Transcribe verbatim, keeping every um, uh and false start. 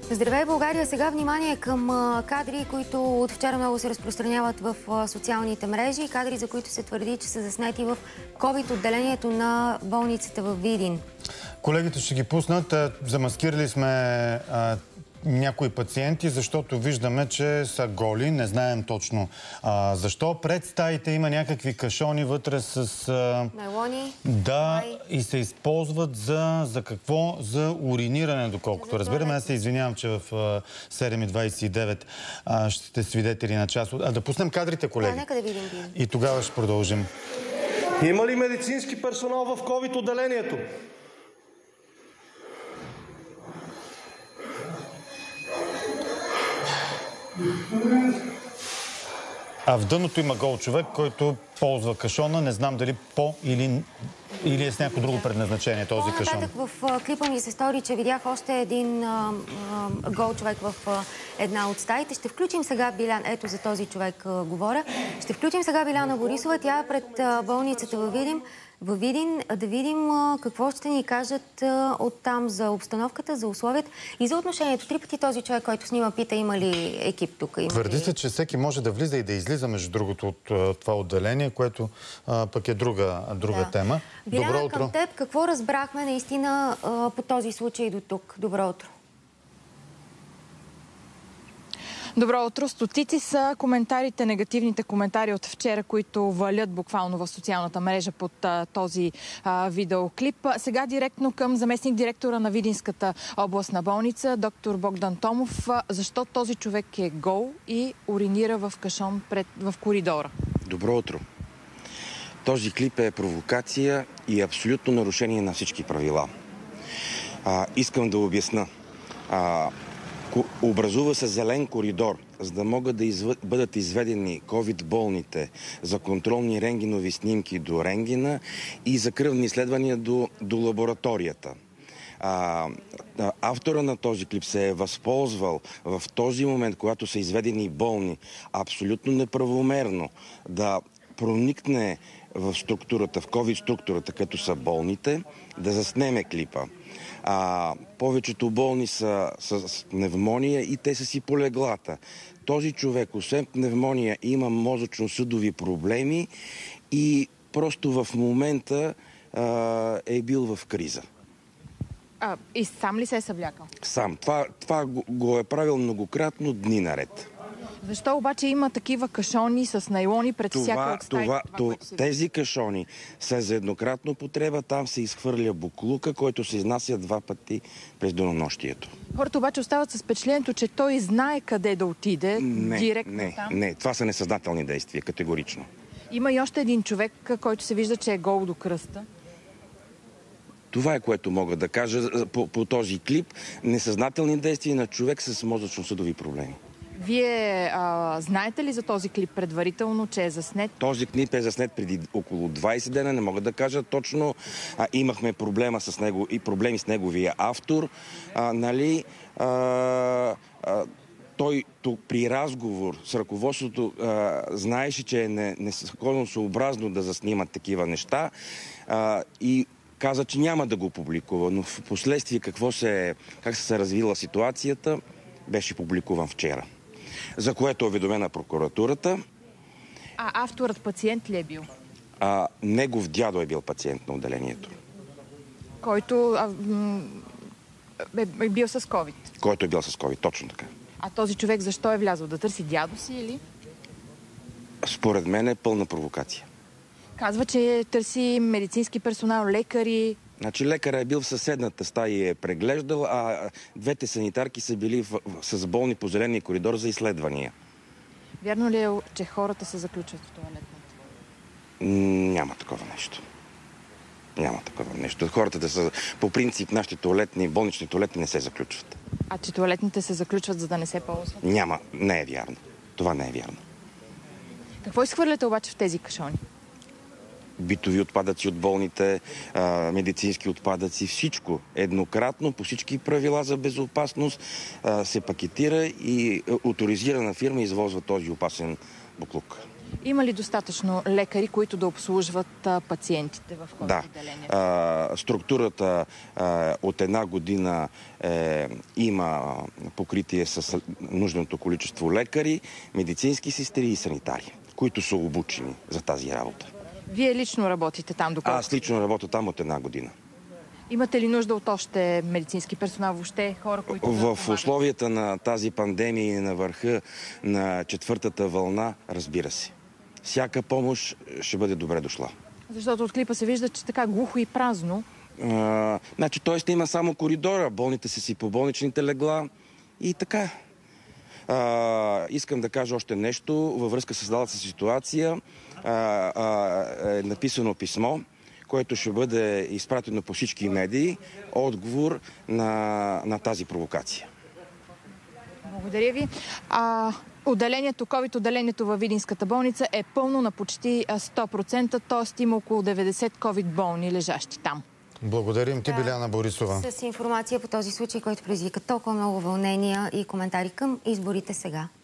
Здравей, България! Сега внимание към кадри, които от вчера много се разпространяват в социалните мрежи. Кадри, за които се твърди, че са заснети в ковид-отделението на болницата във Видин. Колегите ще ги пуснат. Замаскирали сме а, някои пациенти, защото виждаме, че са голи. Не знаем точно а, защо. Пред стаите има някакви кашони вътре с... А, Найлони. Да, май. И се използват за, за какво? За уриниране, доколкото разбираме. Аз се извинявам, че в а, седем и двадесет и девет а, ще сте свидетели на част от... А да пуснем кадрите, колеги. Да, нека да видим. И тогава ще продължим. Има ли медицински персонал в ковид-отделението? А в дъното има гол човек, който ползва кашона. Не знам дали по или, или е с някакво друго предназначение този кашон. По-нататък в клипа ми се стори, че видях още един а, а, гол човек в а, една от стаите. Ще включим сега Биляна. Ето за този човек а, говоря. Ще включим сега Биляна Борисова. Тя е пред а, болницата във Видин. Във Видин, да видим а, какво ще ни кажат а, оттам за обстановката, за условията и за отношението. Три пъти този човек, който снима, пита има ли екип тук. Има Твърди ли... се, че всеки може да влиза и да излиза, между другото, от а, това отделение, което а, пък е друга, друга да. тема. Биляна, Добро утро. към теб, какво разбрахме наистина а, по този случай до тук? Добро утро. Добро утро. Стотици са коментарите, негативните коментари от вчера, които валят буквално в социалната мрежа под а, този а, видеоклип. Сега директно към заместник директора на Видинската областна болница, доктор Богдан Томов. Защо този човек е гол и уринира в кашон пред, в коридора? Добро утро. Този клип е провокация и абсолютно нарушение на всички правила. А, искам да обясна. А, Образува се зелен коридор, за да могат да изв... бъдат изведени ковид-болните за контролни рентгенови снимки до рентгена и за кръвни изследвания до, до лабораторията. А, автора на този клип се е възползвал в този момент, когато са изведени болни, абсолютно неправомерно да проникне в структурата, в ковид-структурата, като са болните, да заснеме клипа. А, повечето болни са с пневмония и те са си по леглата. Този човек, освен пневмония, има мозъчно-съдови проблеми и просто в момента а, е бил в криза. А, и сам ли се е съблякал? Сам. Това, това го, го е правил многократно дни наред. Защо обаче има такива кашони с найлони пред това, всяка от стаите? Това, това, се... Тези кашони са за еднократно потреба. Там се изхвърля буклука, който се изнася два пъти през денонощието. Хората обаче остават с впечатлението, че той знае къде да отиде не, директно не, там. Не, това са несъзнателни действия, категорично. Има и още един човек, който се вижда, че е гол до кръста. Това е, което мога да кажа по, по този клип. Несъзнателни действия на човек с мозъчно-съдови проблеми. Вие а, знаете ли за този клип предварително, че е заснет? Този клип е заснет преди около двадесет дена, не мога да кажа точно. А, имахме проблема с него и проблеми с неговия автор. А, нали, а, а, той тук, при разговор с ръководството а, знаеше, че е незаконосъобразно да заснимат такива неща а, и каза, че няма да го публикува. Но в последствие какво се, как се развила ситуацията, беше публикуван вчера. За което е уведомена прокуратурата. А авторът пациент ли е бил? А, негов дядо е бил пациент на отделението. Който а, е, е бил с ковид? Който е бил с ковид, точно така. А този човек защо е влязъл? Да търси дядо си или? Според мен е пълна провокация. Казва, че търси медицински персонал, лекари. Значи лекарът е бил в съседната стая и е преглеждал, а двете санитарки са били в, в, с болни по зеления коридор за изследвания. Вярно ли е, че хората се заключват в туалетната? Няма такова нещо. Няма такова нещо. Хората да са, по принцип, нашите туалетни, болнични туалетни не се заключват. А че туалетните се заключват, за да не се ползват? Няма. Не е вярно. Това не е вярно. Какво изхвърляте обаче в тези кашони? Битови отпадъци от болните, а, медицински отпадъци, всичко еднократно, по всички правила за безопасност а, се пакетира и оторизирана фирма извозва този опасен буклук. Има ли достатъчно лекари, които да обслужват а, пациентите в ковид Да. отделението? А, структурата а, от една година е, има покритие с нужното количество лекари, медицински сестри и санитари, които са обучени за тази работа. Вие лично работите там, доколко? Аз лично работя там от една година. Имате ли нужда от още медицински персонал, въобще хора, които да В помагат? условията на тази пандемия и на върха на четвъртата вълна, разбира се. Всяка помощ ще бъде добре дошла. Защото от клипа се вижда, че така глухо и празно. А, значи, той ще има само коридора, болните са си по болничните легла и така. А, искам да кажа още нещо във връзка с създалата се ситуация. А, а, е написано писмо, което ще бъде изпратено по всички медии, отговор на, на тази провокация. Благодаря ви. А, отделението, ковид отделението във Видинската болница е пълно на почти сто процента, т.е. има около деветдесет ковид болни лежащи там. Благодарим ти, Биляна Борисова. С информация по този случай, който предизвика толкова много вълнения и коментари към изборите сега.